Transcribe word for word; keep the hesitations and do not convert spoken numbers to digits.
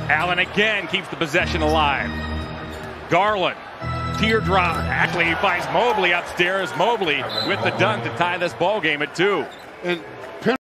Allen again keeps the possession alive. Garland, teardrop. Actually, he finds Mobley upstairs. Mobley with the dunk to tie this ball game at two. And